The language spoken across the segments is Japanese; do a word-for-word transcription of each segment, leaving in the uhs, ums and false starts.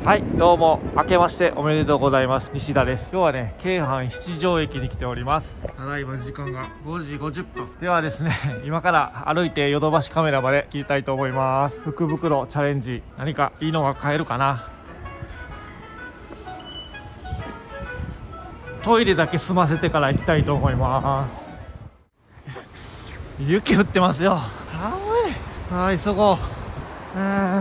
はい、どうも明けましておめでとうございます。西田です。今日はね、京阪七条駅に来ております。ただいま時間がごじごじゅっぷんではですね、今から歩いてヨドバシカメラまで行きたいと思います。福袋チャレンジ、何かいいのが買えるかな。トイレだけ済ませてから行きたいと思います。雪降ってますよ。寒い。さあ急ごう。えー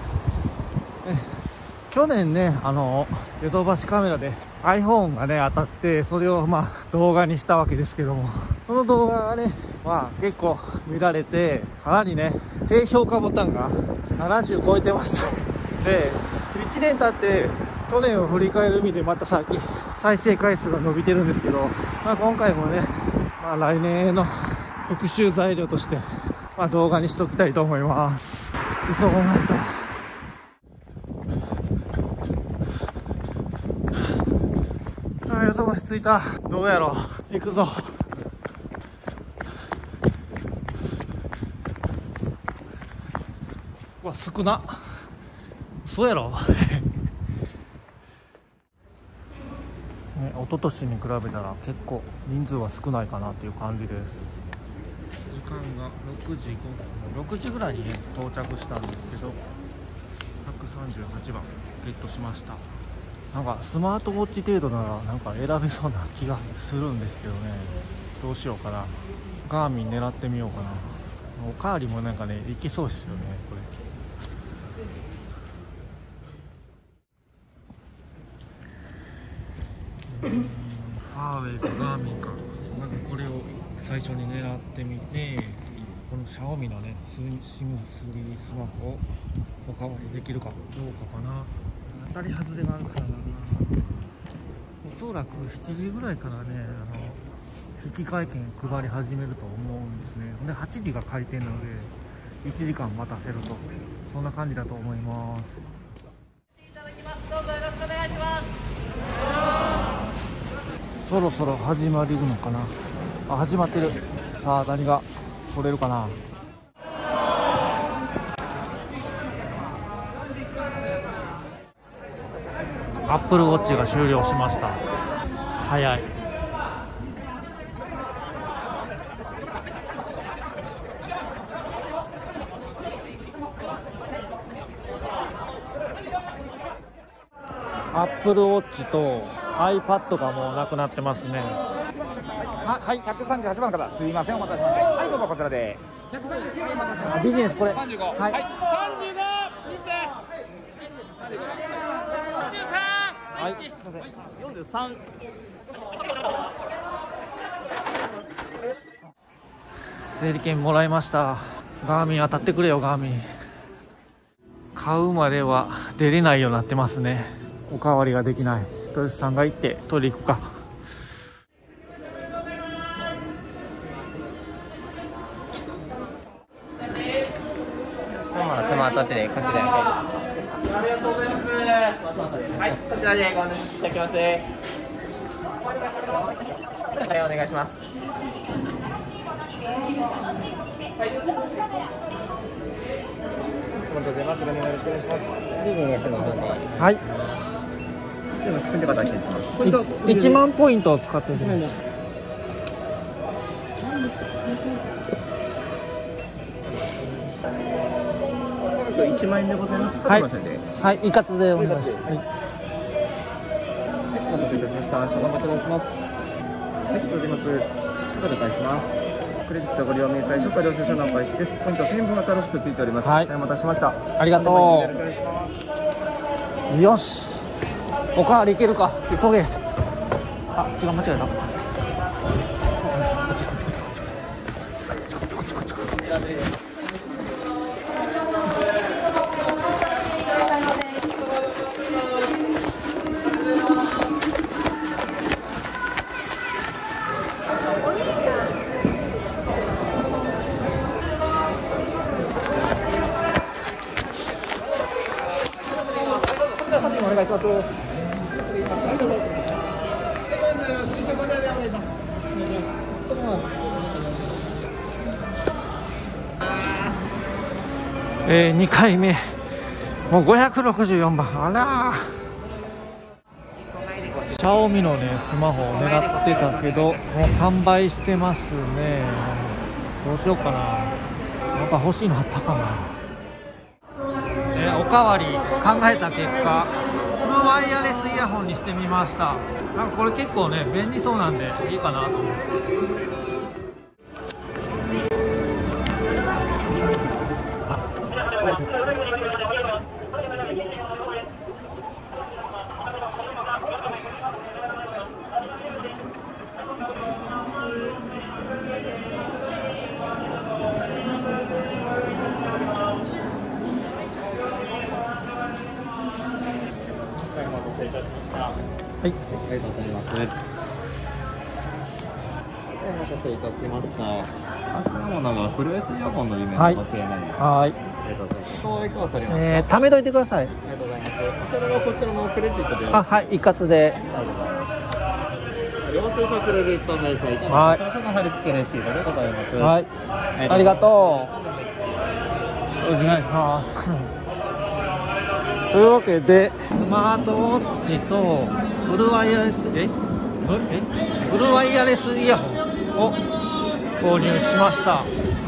去年ね、あのヨドバシカメラで iPhone がね当たって、それをまあ動画にしたわけですけども、その動画がね、まあ結構見られて、かなりね低評価ボタンがななじゅう超えてましたで、いちねん経って去年を振り返る意味でまたさっき再生回数が伸びてるんですけど、まあ、今回もね、まあ、来年への復習材料として、まあ、動画にしておきたいと思います。急がないと。あ、ヨドバシ着いた。どうやろう、行くぞ。うわ、少な。そうやろね、一昨年に比べたら結構人数は少ないかなっていう感じです。時間がろくじごふん、ろくじぐらいにね到着したんですけど、ひゃくさんじゅうはちばんゲットしました。なんかスマートウォッチ程度ならなんか選べそうな気がするんですけどね、どうしようかな。ガーミン狙ってみようかな。おかわりもなんかねいけそうですよねこれ。ファーウェイとガーミンか。まずこれを最初に狙ってみて、このシャオミのねシムスリースマホをおかわりできるかどうかかな。当たり外れがあるからな。おそらくしちじぐらいからね、あの引換券配り始めると思うんですね。ではちじが開店なのでいちじかん待たせると、そんな感じだと思います。 いただきます。どうぞよろしくお願いします。 そろそろ始まるのかなあ。始まってる。さあ何が取れるかな。アップルウォッチが終了しました。早い。アップルウォッチと iPad がもうなくなってますね。 は、はい、ひゃくさんじゅうはちばんから、すいません、お待たせしました。はい、どうぞこちらで。ひゃくさんじゅうきゅうばんお待たせしました。 ビジネスこれ。 三十五。 はい。 はい。三十五。見て。 はい。 四十三。 整理券もらいました。ガーミン当たってくれよガーミン。買うまでは出れないようになってますね。おかわりができない。トヨスさんが行って取り行くか。 スマートウォッチでこちらに。 ありがとうございます。はい、こちらでご案内いただきます。はい、お願いします。はい。 お待たせます。ご利用よろしくお願いします。ビジネスの方で。 はい。 でも、組んで方失礼します。 いちまんポイントを使ってる。 いちまんえんでございます。 はい。 はい、 はい、一括でお願いします。はい。 お待たせいたしました。少々お待ちします。はい、ございます。お願いします。クレジットご利用明細書か領収書の開始です。ポイントせんえん分が楽しくついております。 はい。 お待たせしました。 ありがとう。よし。おかわりいけるか。急げ。あ、違う、間違えた。 お願いします。 えー、にかいめもうごひゃくろくじゅうよんばん、あらー、シャオミのねスマホを狙ってたけどもう完売してますね。どうしようかな、なんか欲しいのあったかな。えおかわり考えた結果フルワイヤレスイヤホンにしてみました。なんかこれ結構ね便利そうなんでいいかなと思って。はい、 ありがとうございます。お待たせいたしました。足のものがフル エス イヤホンの夢の間違いないです。 はい、 ありがとうございます。そういかがされますか。 えー、貯めといてください。 ありがとうございます。お支払いはこちらのクレジットで。 あ、はい、一括で。 領収書クレジット明細とはい、 領収書の貼り付けレシートでございます。 はい、ありがとう。お願いします。というわけでスマートウォッチとフルワイヤレスええフルワイヤレスイヤホンを購入しました。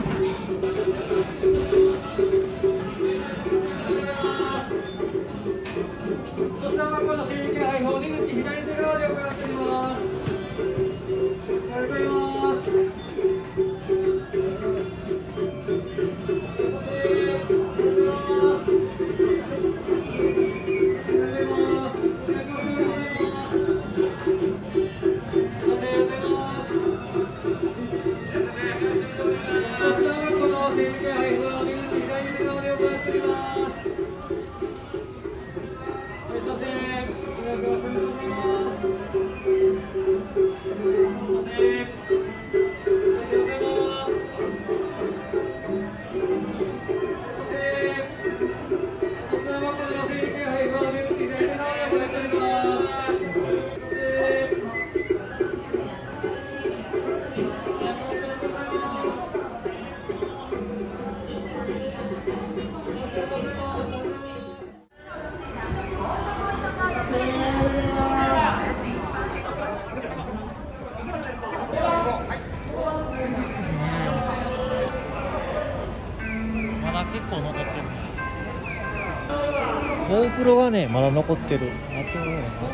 まだ結構残ってるね。GoPro がねまだ残ってる。あと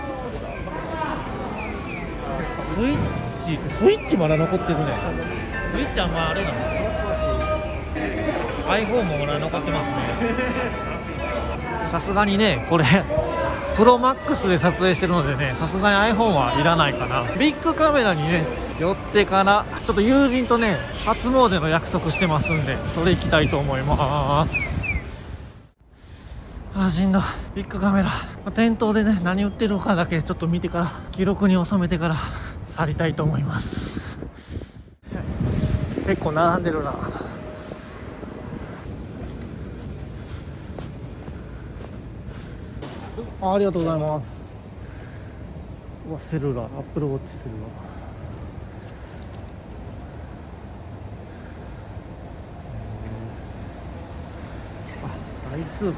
スイッチスイッチまだ残ってるね。スイッチはまああれなの iPhone もまだ残ってますね。さすがにねこれプロマックスで撮影してるのでね、さすがに iPhone はいらないかな。ビッグカメラにね寄ってからちょっと友人とね初詣の約束してますんで、それ行きたいと思います。あーしんどい。ビッグカメラ店頭でね何売ってるのかだけちょっと見てから記録に収めてから去りたいと思います。結構並んでるな。あ, ありがとうございます。うわセルラー、アップルウォッチセルラー。あ、台数が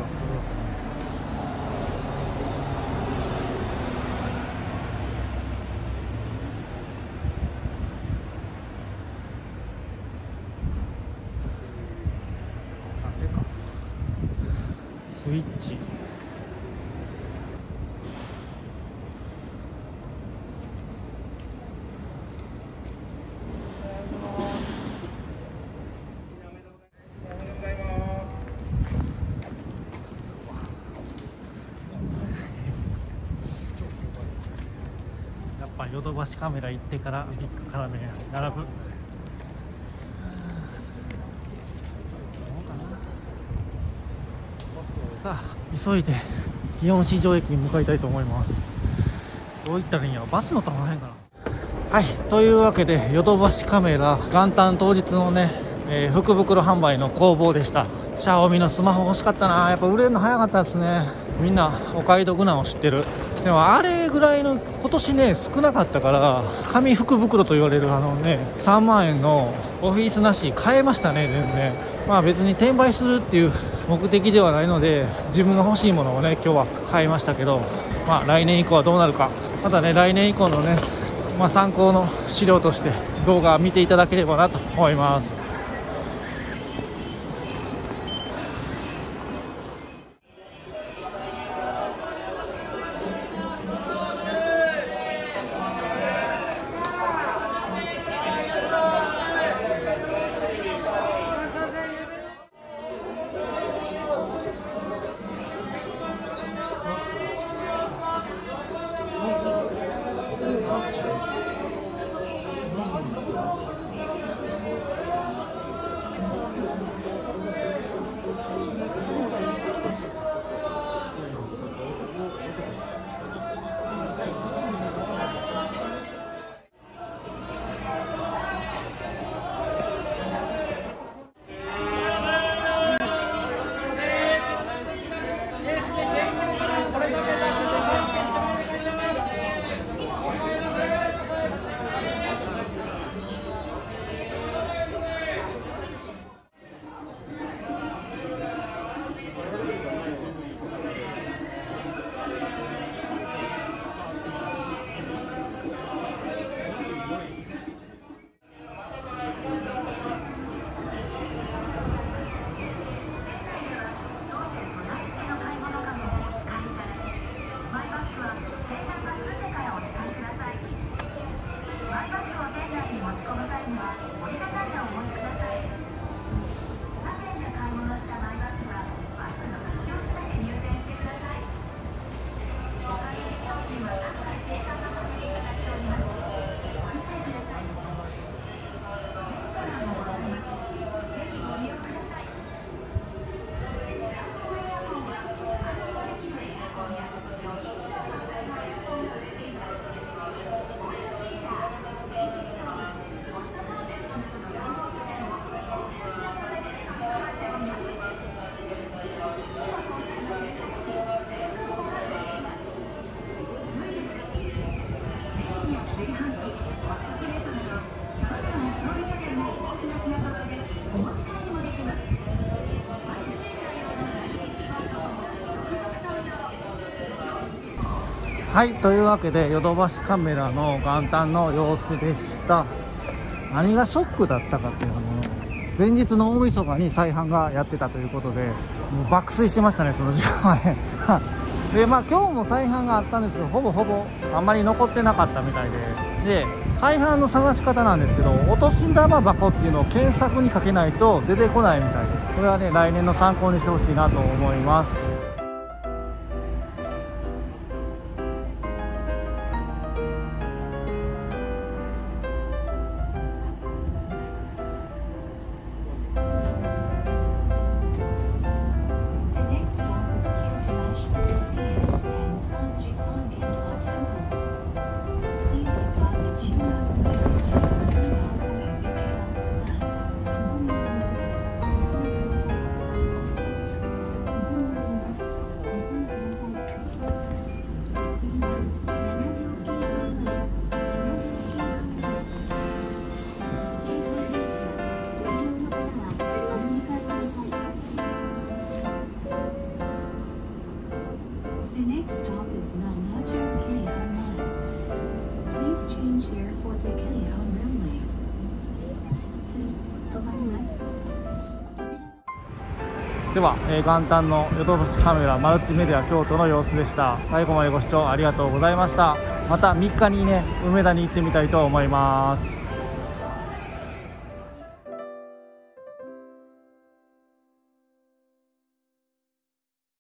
スイッチ。やっぱヨドバシカメラ行ってからビッグカメラに並ぶ。さあ急いで祇園市場駅に向かいたいと思います。どういったらいいんやろ、バス乗った方が早いかな。はい、というわけでヨドバシカメラ元旦当日のね、えー、福袋販売の工房でした。シャオミのスマホ欲しかったな。やっぱ売れるの早かったですね。みんなお買い得なの知ってる。でもあれぐらいの今年ね少なかったから、紙福袋と言われるあのねさんまんえんのオフィスなし買えましたね。全然まあ別に転売するっていう目的ではないので、自分が欲しいものをね今日は買いましたけど、まあ来年以降はどうなるか、またね来年以降のね、まあ、参考の資料として動画を見ていただければなと思います。はい、というわけでヨドバシカメラの元旦の様子でした。何がショックだったかっていうの前日の大晦日に再販がやってたということで、もう爆睡してましたね、その時間はねでまあ今日も再販があったんですけど、ほぼほぼあんまり残ってなかったみたいで、で再販の探し方なんですけど、お年玉箱っていうのを検索にかけないと出てこないみたいです。これはね来年の参考にしてほしいなと思います。では、えー、元旦のヨドバシカメラマルチメディア京都の様子でした。最後までご視聴ありがとうございました。またみっかにね梅田に行ってみたいと思います。